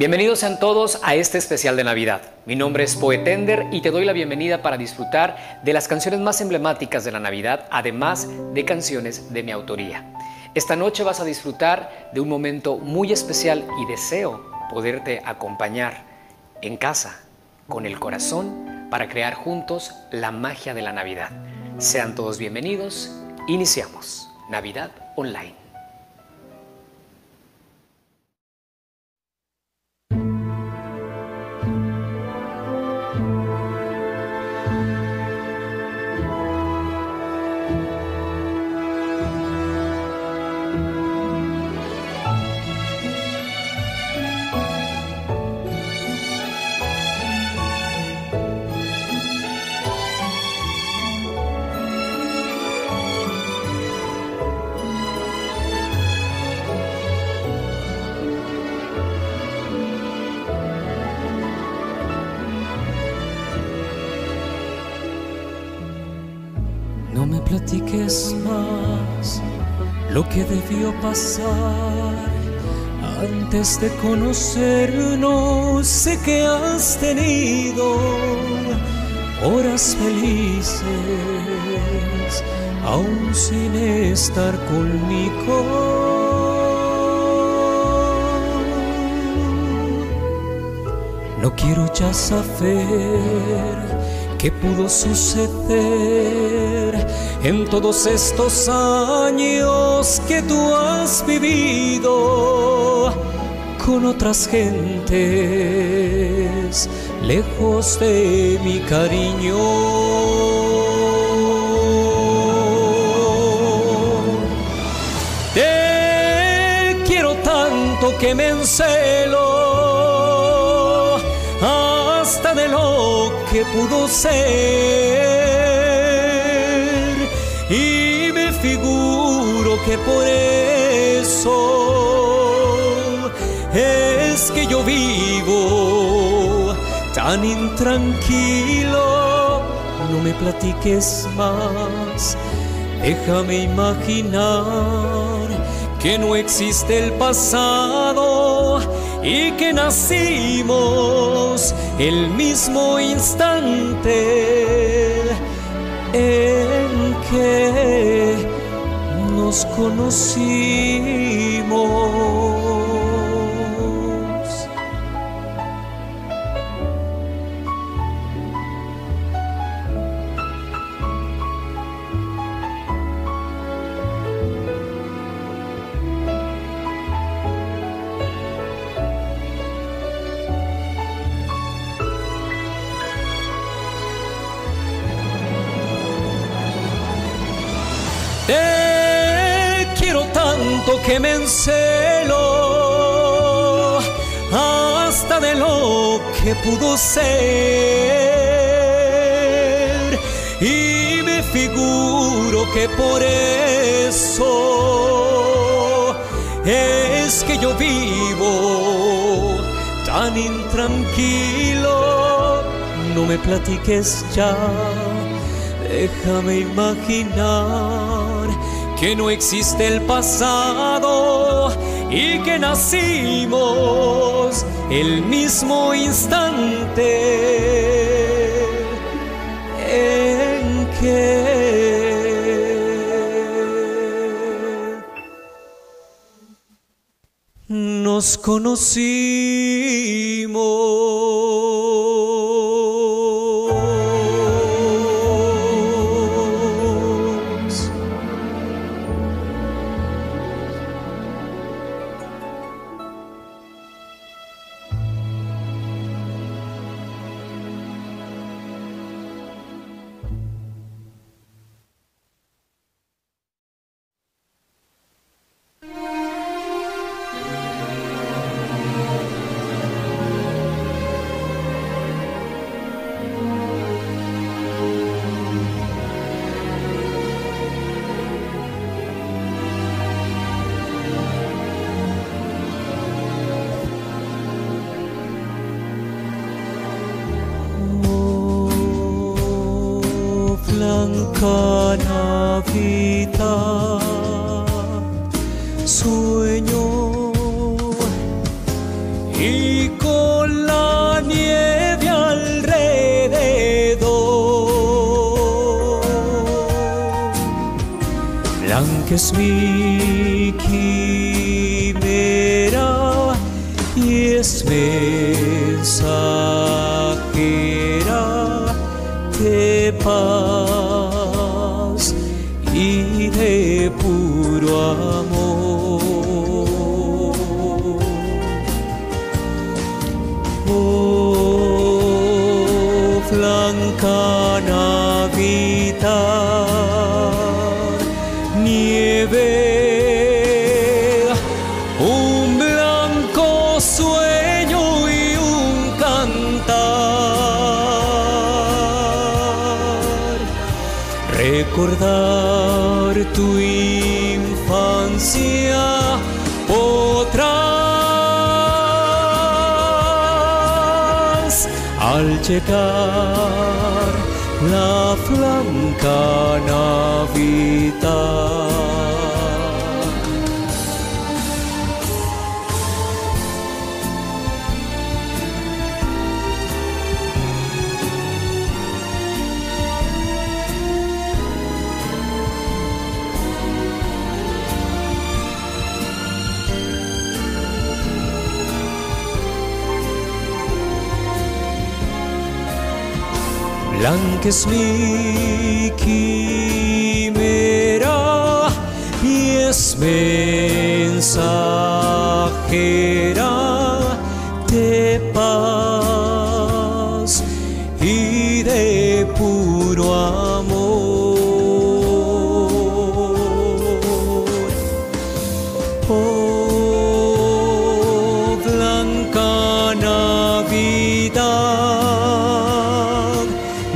Bienvenidos sean todos a este especial de Navidad. Mi nombre es Poetender y te doy la bienvenida para disfrutar de las canciones más emblemáticas de la Navidad, además de canciones de mi autoría. Esta noche vas a disfrutar de un momento muy especial y deseo poderte acompañar en casa, con el corazón, para crear juntos la magia de la Navidad. Sean todos bienvenidos. Iniciamos Navidad Online. No me platiques más lo que debió pasar antes de conocernos. Sé que has tenido horas felices aún sin estar conmigo. No quiero ya saber qué pudo suceder en todos estos años que tú has vivido con otras gentes, lejos de mi cariño. Te quiero tanto que me encelo hasta de lo que pudo ser, y me figuro que por eso es que yo vivo tan intranquilo. No me platiques más, déjame imaginar que no existe el pasado y que nacimos el mismo instante en que nos conocimos. Te quiero tanto que me encelo hasta de lo que pudo ser, y me figuro que por eso es que yo vivo tan intranquilo. No me platiques ya, déjame imaginar que no existe el pasado y que nacimos el mismo instante en que nos conocimos. blanca Navidad, sueño y es mi quimera y es mensajera de paz y de puro amor. Oh, blanca Navidad, nieve, un blanco sueño y un cantar, recordar tu infancia podrás al llegar la blanca Navidad. Blanca es mi quimera y es mensajera de paz y de puro amor. Oh, blanca Navidad,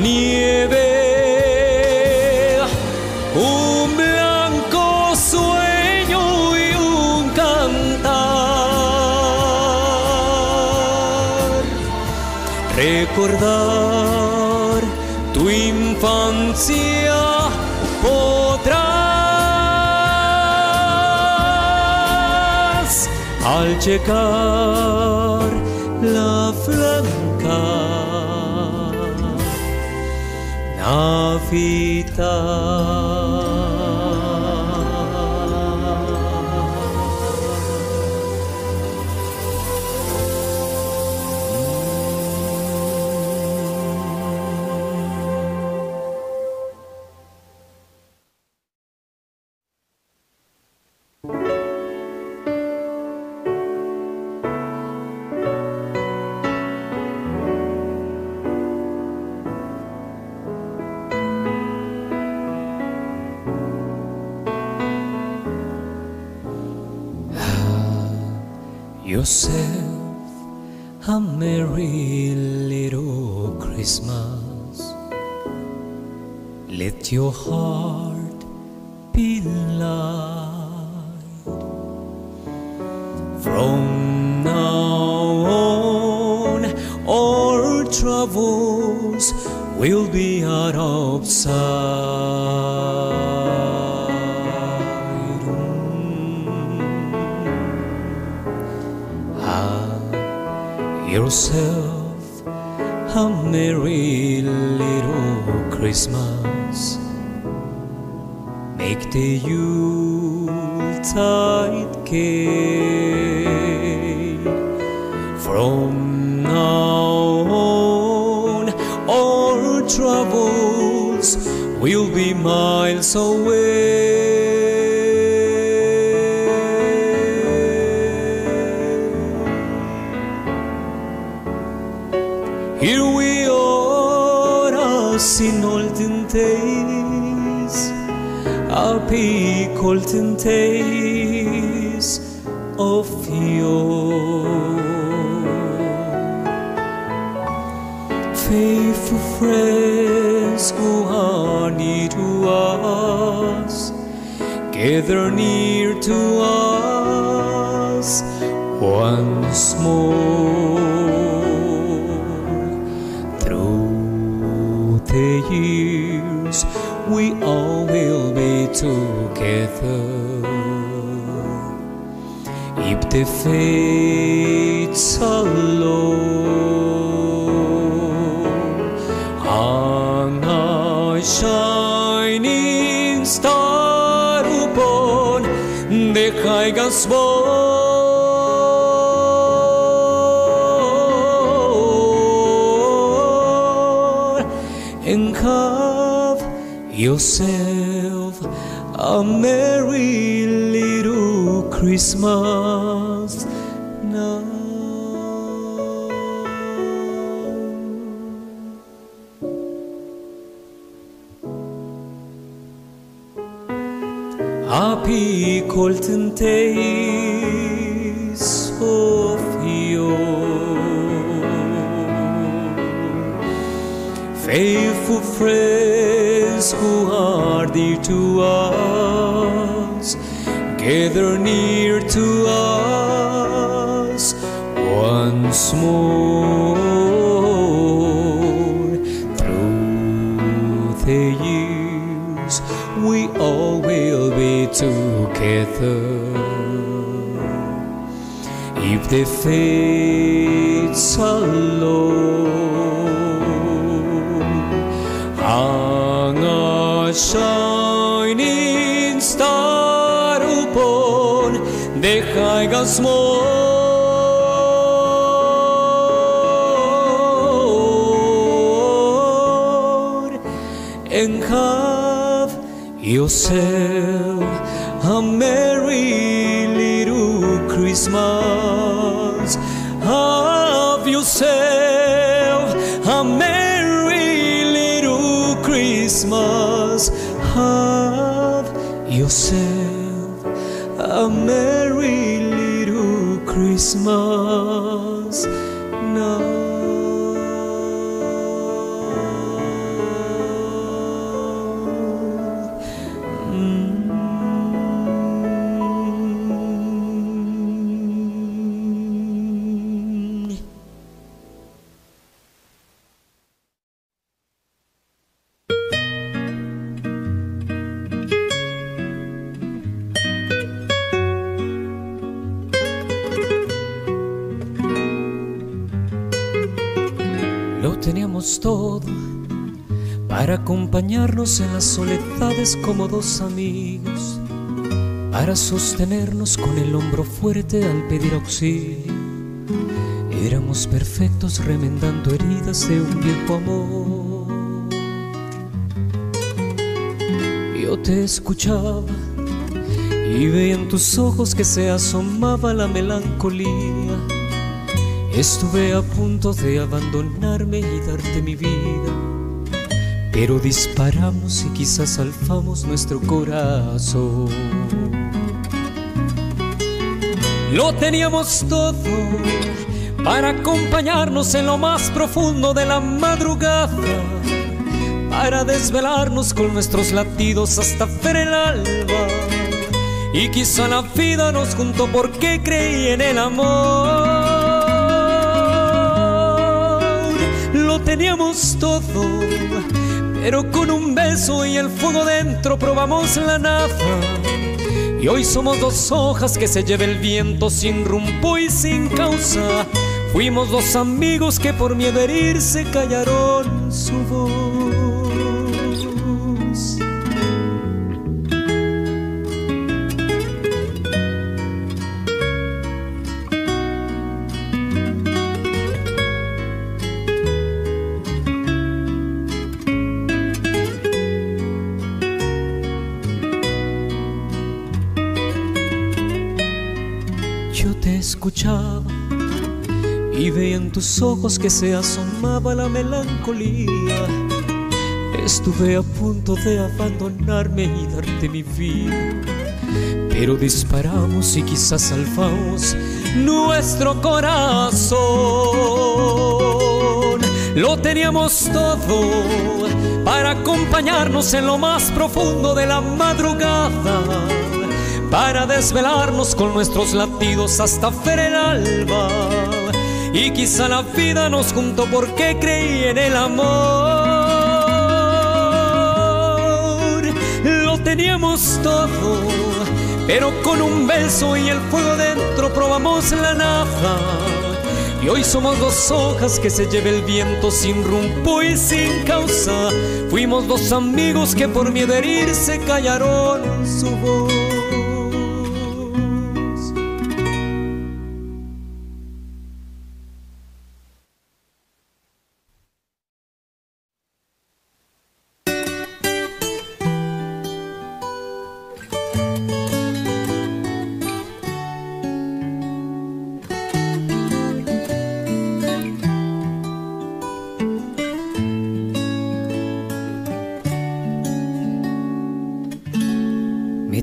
nieve, un blanco sueño y un cantar, recordar tu infancia podrás al llegar la blanca Navidad. Yourself a merry little Christmas. Let your heart be light. From now on, all troubles will be out of sight. Yourself a merry little Christmas. Make the Yuletide gay. From now on, all troubles will be miles away. Here we are as in olden days, happy golden days of yore. Faithful friends who are near to us, gather near to us once more. The years we all will be together, if the fates allow. On a shining star above, caigas more and have yourself a merry little Christmas now. Happy golden days of yore, faithful friends who are dear to us, gather near to us once more. Through the years we all will be together. If the fates allow, hang a shining star upon the highest morn, and have yourself a merry little Christmas. Have yourself a merry little Christmas. Have yourself a merry little Christmas now. Lo teníamos todo para acompañarnos en las soledades como dos amigos, para sostenernos con el hombro fuerte al pedir auxilio. Éramos perfectos remendando heridas de un viejo amor. Yo te escuchaba y veía en tus ojos que se asomaba la melancolía. Estuve a punto de abandonarme y darte mi vida, pero disparamos y quizás salvamos nuestro corazón. Lo teníamos todo para acompañarnos en lo más profundo de la madrugada, para desvelarnos con nuestros latidos hasta ver el alba. Y quizá la vida nos juntó porque creí en el amor. Lo teníamos todo, pero con un beso y el fuego dentro probamos la nada. Y hoy somos dos hojas que se lleva el viento sin rumbo y sin causa. Fuimos dos amigos que por miedo a herirse callaron su voz. Yo te escuchaba y veía en tus ojos que se asomaba la melancolía. Estuve a punto de abandonarme y darte mi vida, pero disparamos y quizás salvamos nuestro corazón. Lo teníamos todo para acompañarnos en lo más profundo de la madrugada, para desvelarnos con nuestros latidos hasta ver el alba. Y quizá la vida nos juntó porque creí en el amor. Lo teníamos todo, pero con un beso y el fuego dentro probamos la nada. Y hoy somos dos hojas que se lleva el viento sin rumbo y sin causa. Fuimos dos amigos que por miedo a herirse callaron su voz.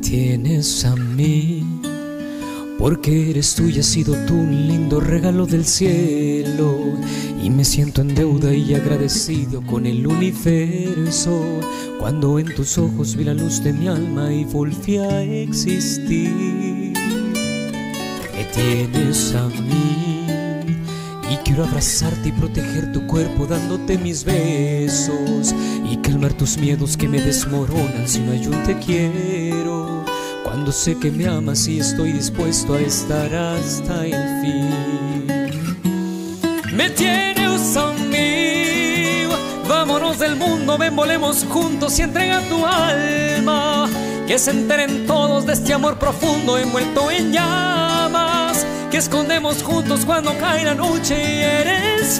tienes a mí, porque eres tú y has sido tú un lindo regalo del cielo. Y me siento en deuda y agradecido con el universo, cuando en tus ojos vi la luz de mi alma y volví a existir. Me tienes a mí y quiero abrazarte y proteger tu cuerpo dándote mis besos y calmar tus miedos que me desmoronan si no hay un te quiero. Cuando sé que me amas y estoy dispuesto a estar hasta el fin. Me tienes a mí, vámonos del mundo, ven, volemos juntos y entrega tu alma, que se enteren todos de este amor profundo envuelto en llamas, que escondemos juntos cuando cae la noche y eres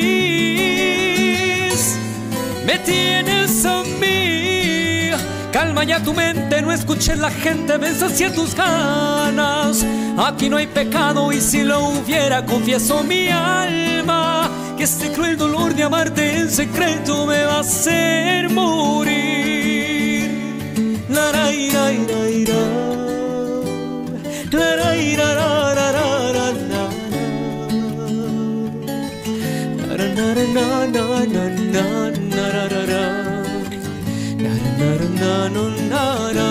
feliz. Me tienes a mí, calma ya tu mente, no escuches la gente, ven hacia tus ganas. Aquí no hay pecado y si lo hubiera, confieso mi alma, que este cruel dolor de amarte en secreto me va a hacer morir. La ra ira ira ira, la ra ira ra ra ra ra ra, na na na na na na ra ra ra, na na na na.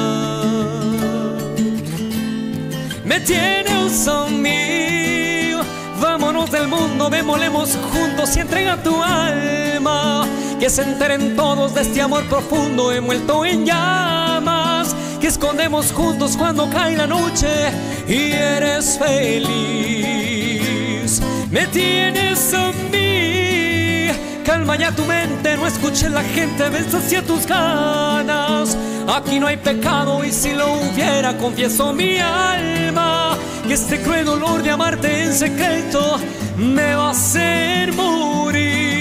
Me tienes a mí, vámonos del mundo, ven, volemos juntos y entrega tu alma, que se enteren todos de este amor profundo envuelto en llamas, que escondemos juntos cuando cae la noche y eres feliz. Me tienes a mí, calma ya tu mente, no escuches la gente, ven hacia tus ganas. Aquí no hay pecado y si lo hubiera, confieso mi alma, que este cruel dolor de amarte en secreto me va a hacer morir.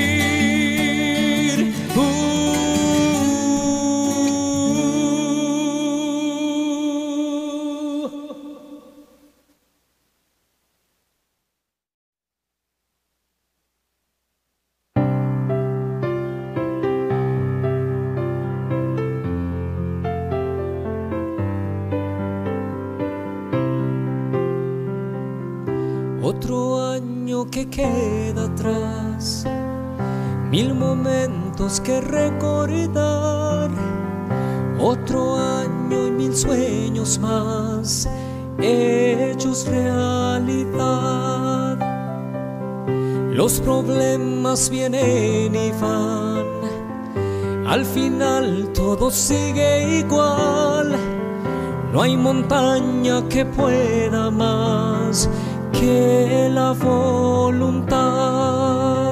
Otro año que queda atrás, 1000 momentos que recordar. Otro año y 1000 sueños más hechos realidad. Los problemas vienen y van, al final todo sigue igual. No hay montaña que pueda más que la voluntad.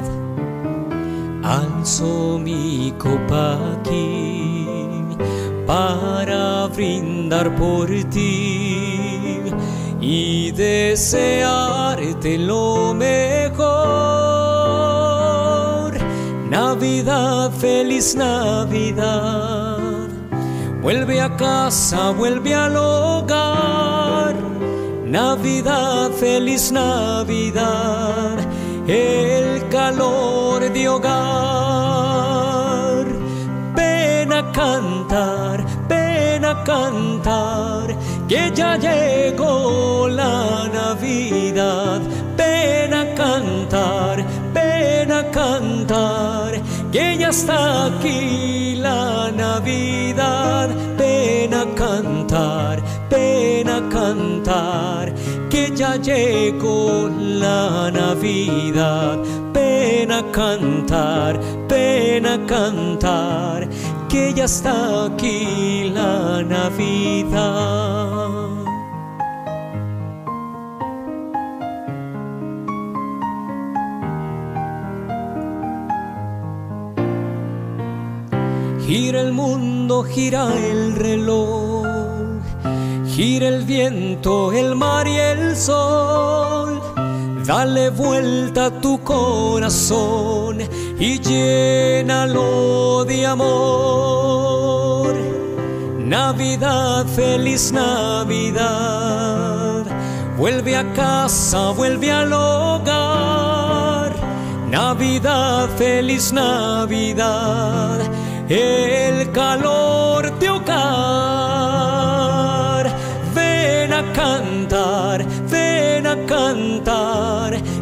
Alzo mi copa aquí para brindar por ti y desearte lo mejor. Navidad, feliz Navidad, vuelve a casa, vuelve al hogar. Navidad, feliz Navidad, el calor de hogar. Ven a cantar, que ya llegó la Navidad. Ven a cantar, que ya está aquí la Navidad. Ven a cantar, que ya llegó la Navidad. Ven a cantar, que ya está aquí la Navidad. Gira el mundo, gira el reloj, gira el viento, el mar y el sol. Dale vuelta a tu corazón y llénalo de amor. Navidad, feliz Navidad, vuelve a casa, vuelve al hogar. Navidad, feliz Navidad, el calor de hogar.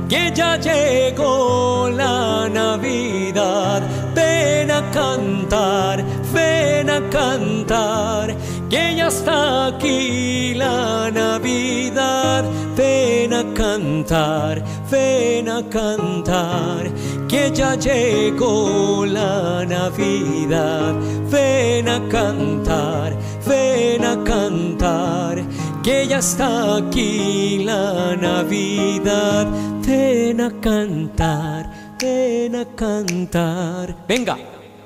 que ya llegó la Navidad. Ven a cantar, que ya está aquí la Navidad. Ven a cantar, que ya llegó la Navidad. Ven a cantar, que ya está aquí la Navidad. Ven a cantar, venga.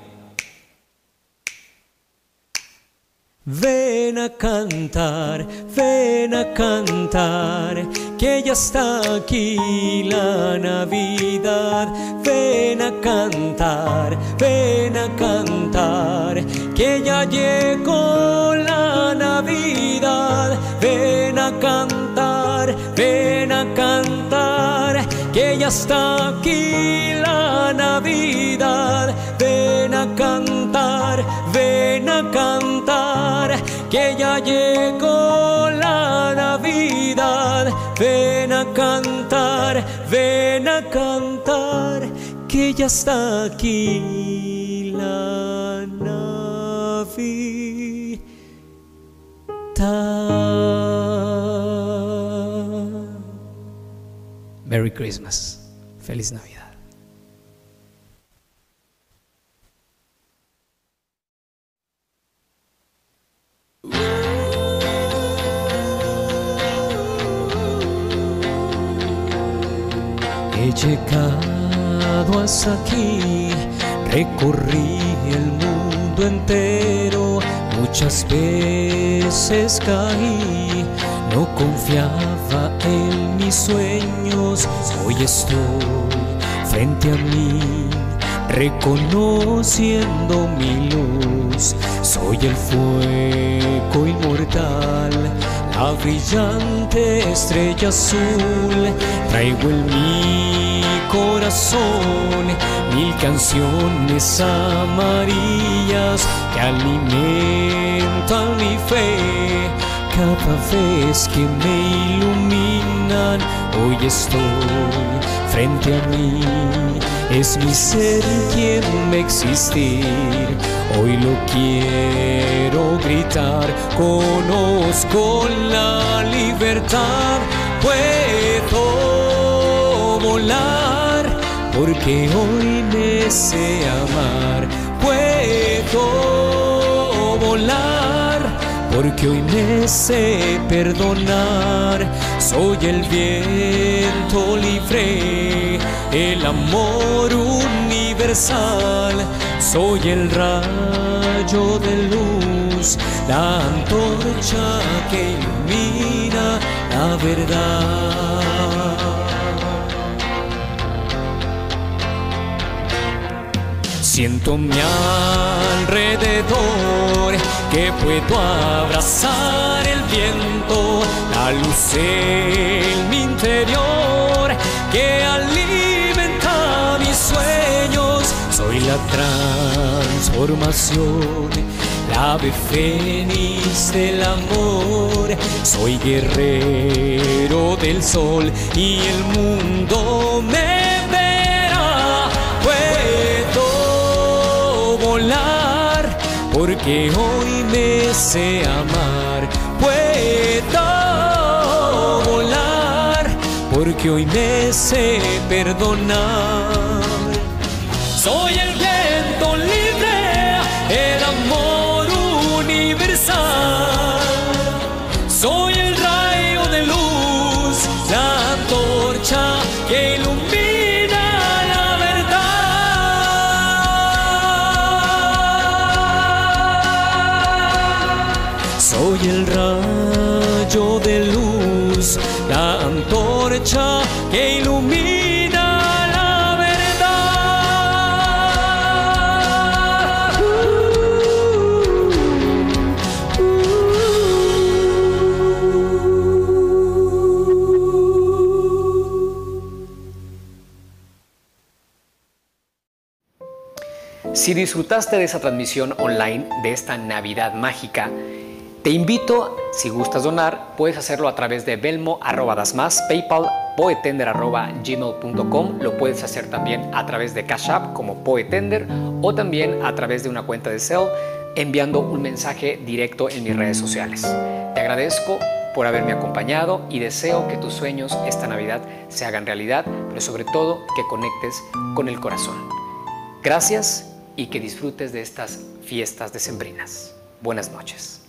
Ven a cantar, que ya está aquí la Navidad. Ven a cantar, que ya llegó la Navidad. Ven a cantar, que ya está aquí la Navidad. Ven a cantar, que ya llegó la Navidad. Ven a cantar, que ya está aquí la Navidad. Merry Christmas. Feliz Navidad. He llegado hasta aquí, recorrí el mundo entero, muchas veces caí, no confiaba en mis sueños. Hoy estoy frente a mí, reconociendo mi luz. Soy el fuego inmortal, la brillante estrella azul. Traigo en mi corazón 1000 canciones amarillas que alimentan mi fe. Cada vez que me iluminan, hoy estoy frente a mí. Es mi ser quien me existir. Hoy lo quiero gritar. Conozco la libertad. Puedo volar porque hoy me sé amar. Puedo volar porque hoy me sé perdonar. Soy el viento libre, el amor universal. Soy el rayo de luz, la antorcha que ilumina la verdad. Siento mi alrededor que puedo abrazar el viento, la luz en mi interior que alimenta mis sueños. Soy la transformación, la ave fénix del amor. Soy guerrero del sol y el mundo me verá. Puedo volar porque hoy me sé amar. Puedo volar porque hoy me sé perdonar. Soy el viento libre, el amor universal. Soy el rayo de luz, la antorcha que ilumina la verdad. Soy el rayo de luz, la antorcha que ilumina la verdad. Si disfrutaste de esa transmisión online de esta Navidad mágica, te invito, si gustas donar, puedes hacerlo a través de Venmo @dasmas, PayPal poetender@gmail.com. Lo puedes hacer también a través de Cash App como Poetender o también a través de una cuenta de Zelle enviando un mensaje directo en mis redes sociales. Te agradezco por haberme acompañado y deseo que tus sueños esta Navidad se hagan realidad, pero sobre todo que conectes con el corazón. Gracias y que disfrutes de estas fiestas decembrinas. Buenas noches.